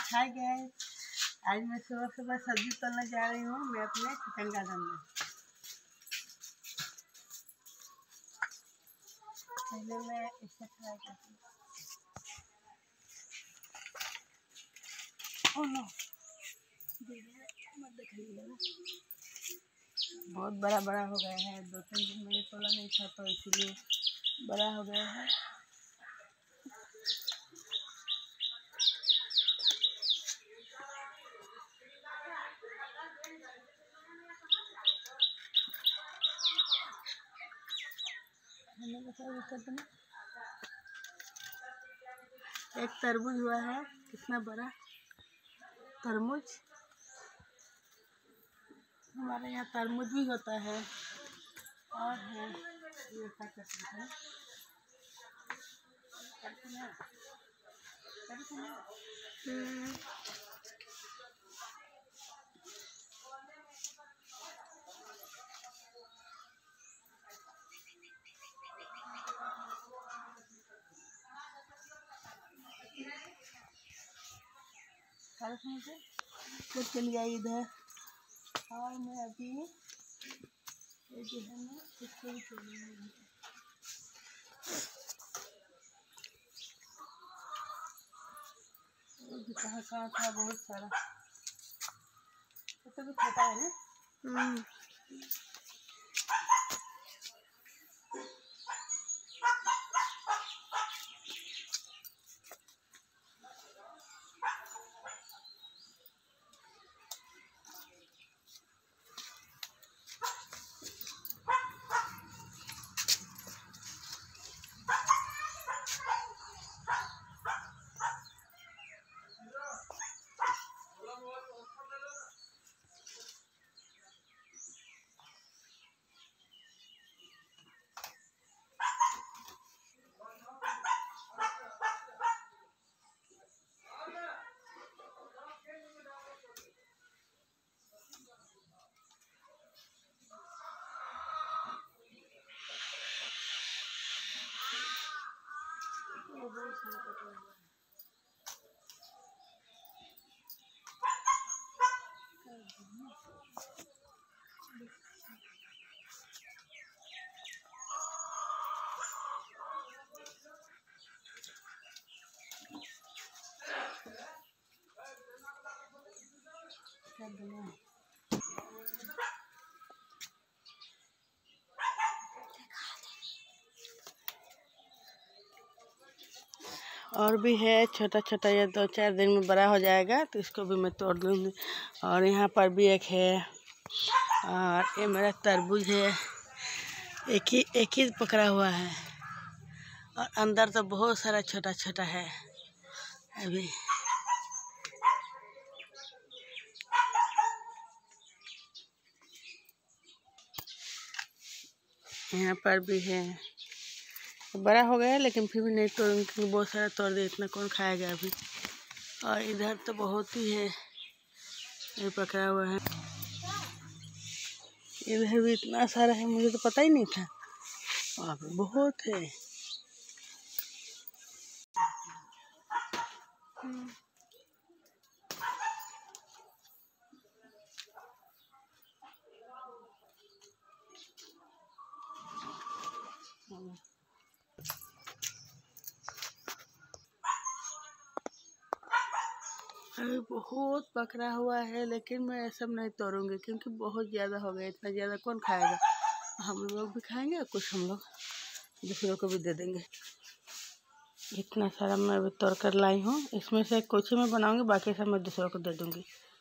Hi guys, आज मैं सुबह सुबह सब्जी तोड़ने जा रही हूँ मैं अपने किचन गार्डन में। पहले मैं इसे फ्राई करती हूँ। ओह नो, मत दिखाइएगा ना। बहुत बड़ा बड़ा हो गया है। 2-3 दिन मैंने तोड़ा नहीं था तो इसीलिए बड़ा हो गया है। एक तरबूज हुआ है, कितना बड़ा तरबूज। हमारे यहाँ तरबूज भी होता है और है ये क्या कहते हैं तो चलिए इधर। और मैं अभी ये जो है ना इसको भी तोड़ूंगी। कहाँ कहाँ था बहुत सारा, तो भी छोटा है ना। और भी है छोटा छोटा, ये 2-4 दिन में बड़ा हो जाएगा तो इसको भी मैं तोड़ दूँगी। और यहाँ पर भी एक है और ये मेरा तरबूज है, एक ही पकड़ा हुआ है और अंदर तो बहुत सारा छोटा छोटा है अभी। यहाँ पर भी है, बड़ा हो गया लेकिन फिर भी नहीं तोड़ूंगी क्योंकि बहुत सारा तोड़ दिया, इतना कौन खाएगा अभी। और इधर तो बहुत ही है, ये पकड़ा हुआ है। इधर भी इतना सारा है, मुझे तो पता ही नहीं था। वहाँ पे बहुत है। अभी बहुत पकड़ा हुआ है लेकिन मैं ये सब नहीं तोड़ूंगी क्योंकि बहुत ज़्यादा हो गया। इतना ज़्यादा कौन खाएगा, हम लोग भी खाएंगे और कुछ हम लोग दूसरों को भी दे देंगे। इतना सारा मैं अभी तोड़ कर लाई हूँ, इसमें से कुछ ही मैं बनाऊंगी, बाकी सब मैं दूसरों को दे दूंगी।